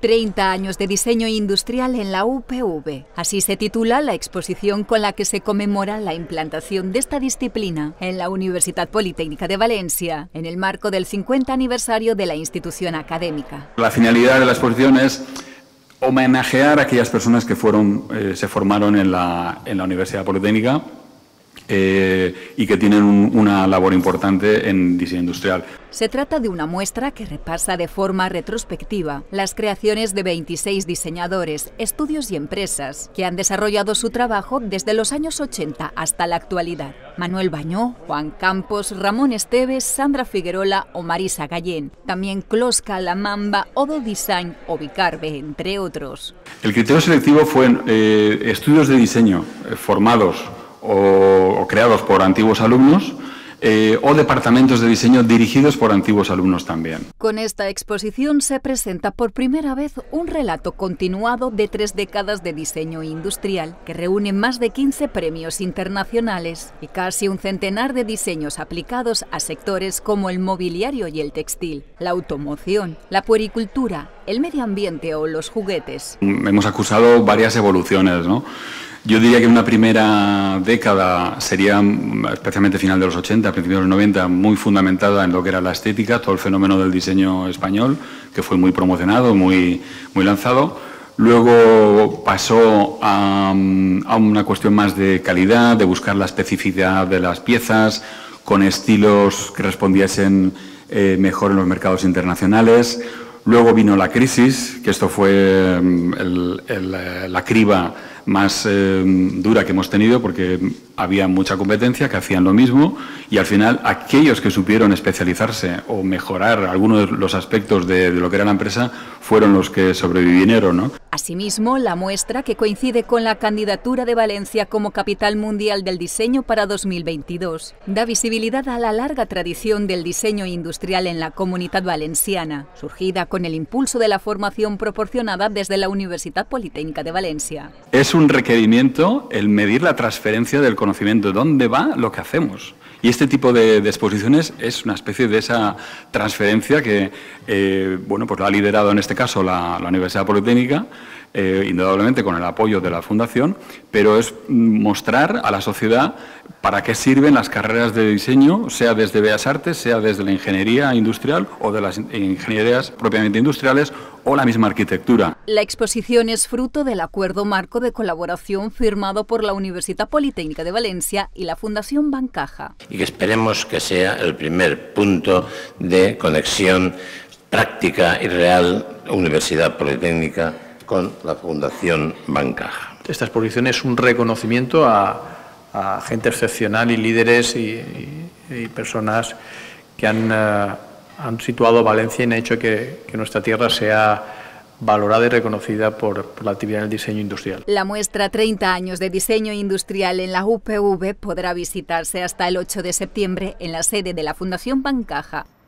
30 años de diseño industrial en la UPV. Así se titula la exposición con la que se conmemora la implantación de esta disciplina en la Universitat Politécnica de Valencia, en el marco del 50 aniversario de la institución académica. La finalidad de la exposición es homenajear a aquellas personas que se formaron en la Universidad Politécnica y que tienen una labor importante en diseño industrial. Se trata de una muestra que repasa de forma retrospectiva las creaciones de 26 diseñadores, estudios y empresas que han desarrollado su trabajo desde los años 80 hasta la actualidad. Manuel Bañó, Juan Campos, Ramón Esteves, Sandra Figuerola o Marisa Gallén. También Closca, La Mamba, Odo Design o Bicarbe, entre otros. El criterio selectivo fue estudios de diseño formados o creados por antiguos alumnos o departamentos de diseño dirigidos por antiguos alumnos también. Con esta exposición se presenta por primera vez un relato continuado de 3 décadas de diseño industrial que reúne más de 15 premios internacionales y casi un centenar de diseños aplicados a sectores como el mobiliario y el textil, la automoción, la puericultura, el medio ambiente o los juguetes. Hemos acusado varias evoluciones, ¿no? Yo diría que una primera década sería, especialmente final de los 80, principios de los 90, muy fundamentada en lo que era la estética, todo el fenómeno del diseño español, que fue muy promocionado, muy lanzado. Luego pasó a una cuestión más de calidad, de buscar la especificidad de las piezas, con estilos que respondiesen mejor en los mercados internacionales. Luego vino la crisis, que esto fue la criba más dura que hemos tenido porque había mucha competencia que hacían lo mismo y al final aquellos que supieron especializarse o mejorar algunos de los aspectos de lo que era la empresa fueron los que sobrevivieron, ¿no? Asimismo, la muestra, que coincide con la candidatura de Valencia como capital mundial del diseño para 2022, da visibilidad a la larga tradición del diseño industrial en la Comunitat Valenciana, surgida con el impulso de la formación proporcionada desde la Universitat Politécnica de Valencia. Es un requerimiento el medir la transferencia del conocimiento, dónde va lo que hacemos. Y este tipo de exposiciones es una especie de esa transferencia que pues lo ha liderado en este caso la Universidad Politécnica, indudablemente con el apoyo de la Fundación, pero es mostrar a la sociedad para qué sirven las carreras de diseño, sea desde Bellas Artes, sea desde la ingeniería industrial o de las ingenierías propiamente industriales o la misma arquitectura. La exposición es fruto del acuerdo marco de colaboración firmado por la Universitat Politécnica de Valencia y la Fundación Bancaja. Y que esperemos que sea el primer punto de conexión práctica y real Universidad Politécnica con la Fundación Bancaja. Esta exposición es un reconocimiento a gente excepcional y líderes y personas que han situado a Valencia y han hecho que nuestra tierra sea valorada y reconocida por la actividad del diseño industrial. La muestra 30 años de diseño industrial en la UPV podrá visitarse hasta el 8 de septiembre en la sede de la Fundación Bancaja.